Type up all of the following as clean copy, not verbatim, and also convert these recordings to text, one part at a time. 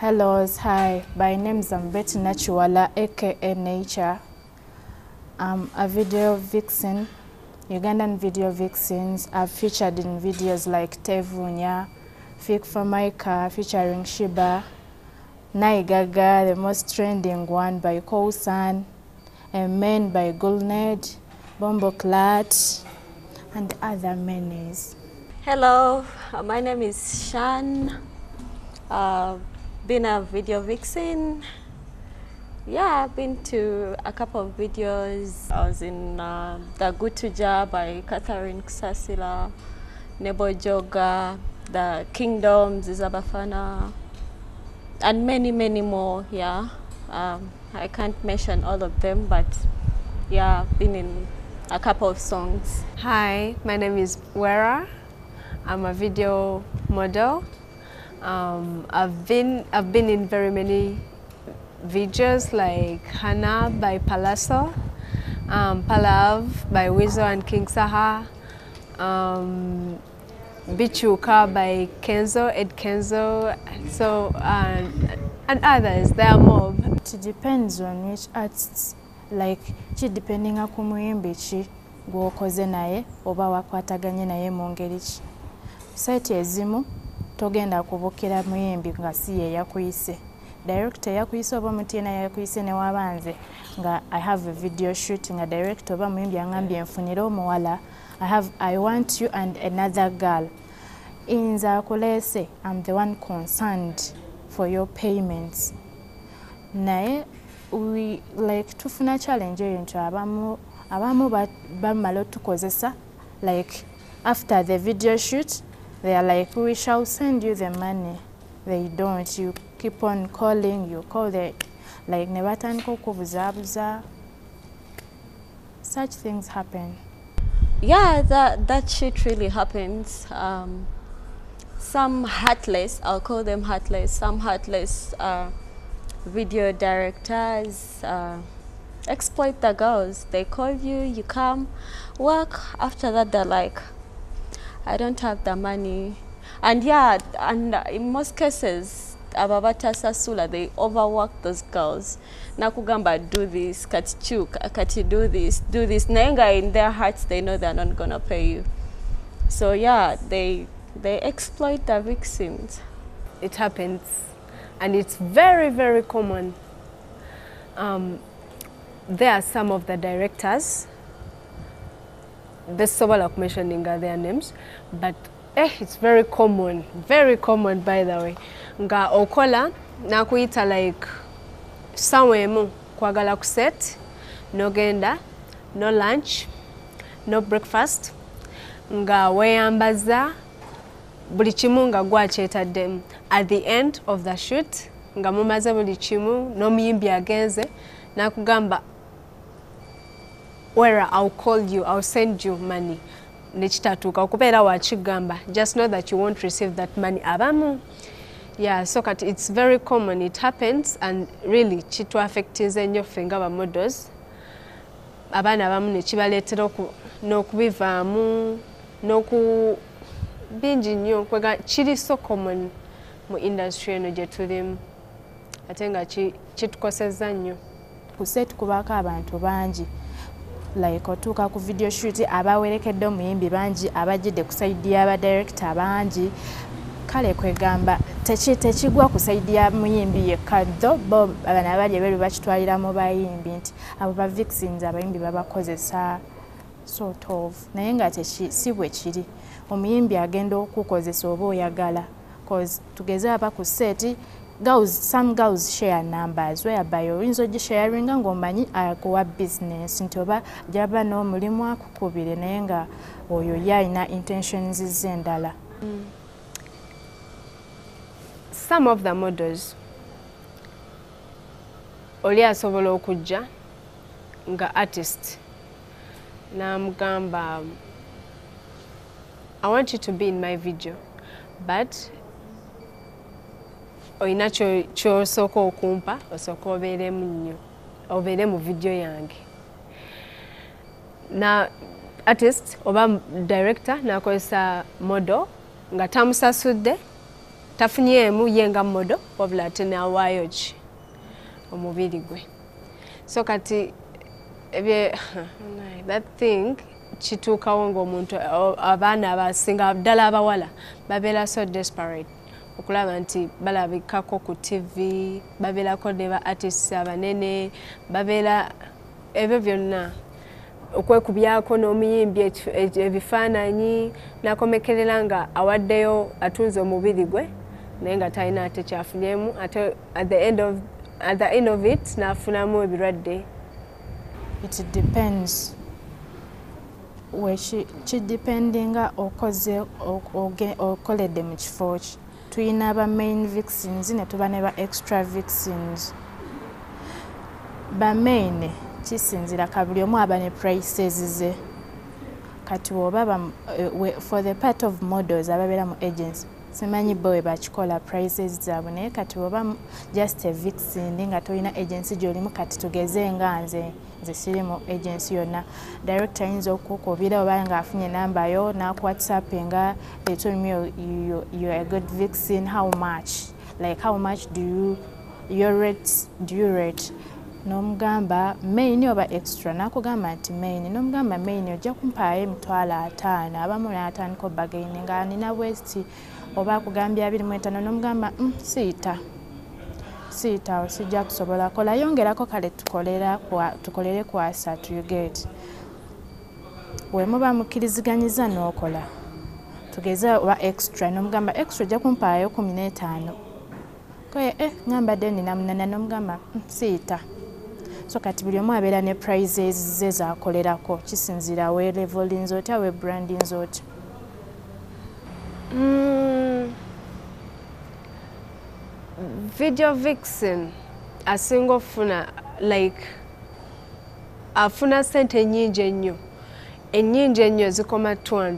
Hello, hi. My name is Betty Nachiwala, aka Nature. I'm a video vixen, Ugandan video vixens. I've featured in videos like Tevunya, Fik for Maika featuring Shiba, Naigaga, the most trending one by Kousan, and Men by Gulned, Bomboclat, and other many. Hello, my name is Shan. Been a video vixen. Yeah, I've been to a couple of videos. I was in The Good to Ja by Catherine Kusasila, Nebo Joga, The Kingdoms, Izabafana, and many, many more, yeah. I can't mention all of them, but yeah, I've been in a couple of songs. Hi, my name is Wera. I'm a video model. I've been in very many videos like Hana by Palazzo, Palav by Wizo and King Saha, Bichuka by Kenzo, Ed Kenzo, so and others. There are more. It depends on which artists. Like, depending on kumuyimbi chi gwokoze naye oba wakwataganye naye mu ngeri ki. Site ezimu togenda kubukira muyimbi nga si ye yakuyise. Director yakuyise oba mutiina yakuyise ne wabanze nga I have a video shoot nga director oba muyimbi angambye nfunire omuwala. I want you and another girl. Inza akulese, I'm the one concerned for your payments. Naye we like tufuna challenge into abamu bamala tukozesa, like after the video shoot they are like, we shall send you the money. They don't. You keep on calling, you call the like nebataniko kubuzabuza. Such things happen. Yeah, that shit really happens. Some heartless, I'll call them heartless, some heartless video directors exploit the girls. They call you, you come, work. After that, they're like, I don't have the money. And yeah, and in most cases, ababata sasula, they overwork those girls. Nakugamba, do this, kati do this. Naenga, in their hearts, they know they're not gonna pay you. So yeah, they exploit the vixens. It happens, and it's very, very common. There are some of the directors, there's several of mentioning their names, but it's very common by the way. Nga okola nakuita like somewhere mu kwagala kuset, no genda, no lunch, no breakfast, nga weyambaza buli kimu nga gwakyeetaddemu. At the end of the shoot nga mumaze buli kimu n'omuyimbi agenze nakugamba, Wera, I'll call you, I'll send you money. Nechitatuka okubeera wakigamba, just know that you won't receive that money abamu. Yeah, so it's very common, it happens, and really chitu affectize nnyo ffe nga ba models. Abaana abamu ne kibaleetera n'okubivaamu bingi nnyo kwega kiri so common mu industry eno gye tulimu ate nga kitukosezza nnyo. Ku set kubako abantu bangi, like otuuka ku video shoot abawerekedde omuyimbi bangi, abajjidde ku side y'aba director bangi. Kale kwegamba tekigwa ku side ya muyimbi yekka, though bo abana abali ebweru bakitwalira mu bayimbi nti abo ba vixens abayimbi babakozesa sort of. Naye nga si bwe kiri. Omuyimbi agenda okukozesa oba oyagala, cause tugeze aba ku set, some girls share numbers whereby oyinza ogisharinga ng'omanyi akuwa business nti oba gyaba n'omulimu akukubire naye nga oyo yalina intentions z'endala. Some of the models oli asobola okujja nga artist namugamba, I want you to be in my video, but oyina ky'osooka okumpa, osooka obeeremu nnyo, obeere mu video yange. Na artist oba director n'akozesa model nga tamusasudde tafunyemu yenga modo wabula ate nawaayo ki omubiri gwe. So kati that thing kituukawo ng'omuntu abaana abasinga ddala abawala babeera so desperate okulaba nti balabikako ku TV, babeerako ne ba artists abanene, babeera ebyo byonna okwekubyako n'omuyimbi ebifaananyi n'akomekerera nga awaddeyo atunze omubiri gwe naye nga talina ate kyafunyemu ate at the end of it n'afunamu ebirwadde. It depends. Kidependinga okoledde mu kifo ki. Tuyina aba main vixens ne tuba ne ba extra vixens. Ba main kisinzira kabuli omu aba ne prices ze. Kati oba for the part of models ababeera mu agency simanyi bowe bakikola prices zaabwe naye kati oba just a vixen nga tolina agency gy'olimu kati tugeze nga nze siri mu agency yonna director ayinza okukubira oba nga afunye namba yo n'aku WhatsApp nga they told me you're a good vixen, how much do you rate n'omugamba main oba extra n'akugamba nti main n'omugamba main ojja kumpaayo $5,000 abamu n'atandika obagaine nga nina west oba akugambya 25 n'omugamba siita sijja kusobola kola yongerako kale tukolere ku asatu you get we muba mukiriziganyiza n'okola tugeze oba extra n'omugamba extra ojja kumpaayo 15 koye ngamba dde nina 8 n'omugamba siita. So kati buli omu abeera ne prizes ze zaakolerako kisinzira we leveling oti we branding oti. Video vixen asinga ofuna afuna sente ennyingi ennyo zikoma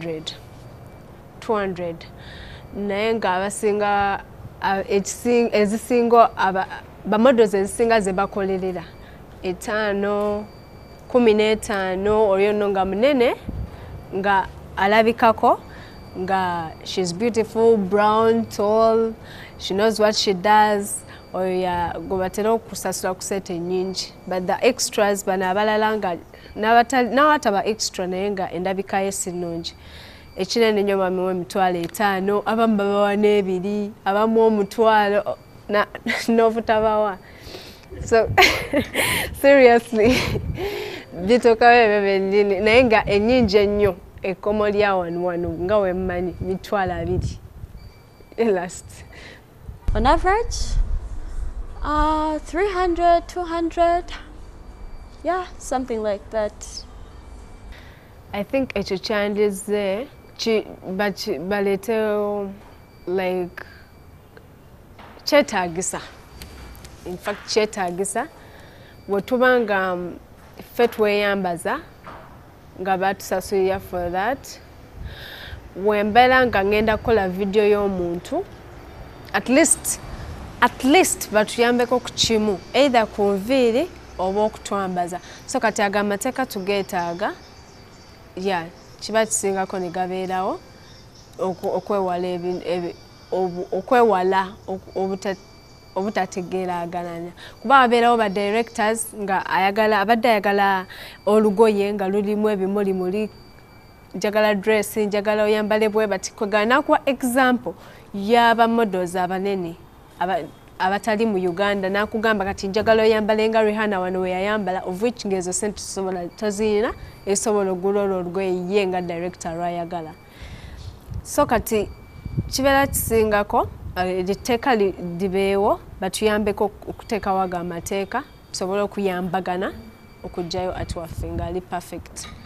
200 naye nga abasinga ezisinga bamodels ezisinga ze bakolerera 5, 15 olyo nno nga munene nga alabikako nga she's beautiful, brown, tall, she knows what she does oyo gobatera okusasula ku sente nnyingi but the extras bano abalala nga n'awataba extra naye nga endabika ye si nnungi ekinene nnyo bamuwa $5,000 abamu babawa n'ebiri abamu $1,000 n'obutabawa. So seriously bituukawo ebyo bennyini naye nga ennyingi ennyo ekkomo lya wano nga wemmanyi $200 last. On average 300, 200, yeah, something like that. I think ekyo kyandize baleetewo kyetaagisa. In fact kyetaagisa bwetuba nga ffe tweyambaza nga batusasulira for that wembeera nga ngenda kukola video y'omuntu at least batuyambeko ku kimu either ku nviiri oba okutwambaza. So kati ago amateeka tugeetaaga kiba kisingako ne gabeerawo okwewala obutategeeragananya kuba wabeerawo ba directors nga abadde ayagala olugoye nga lulimu ebimulimuli njagala dress njagala oyambale bwe bati kwegana nakuwa example y'aba models abanene abatali mu Uganda nakugamba kati njagala oyambale nga Rihanna wano we yayambala of which ngezo sente sobola tozina esobola ogulolo olugoye ye nga director lwayagala. So kati kibeera kisingako etteeka libeewo batuyambeko okuteekawo ago amateeka tusobole okuyambagana okugyayo ati waffe nga ali perfect.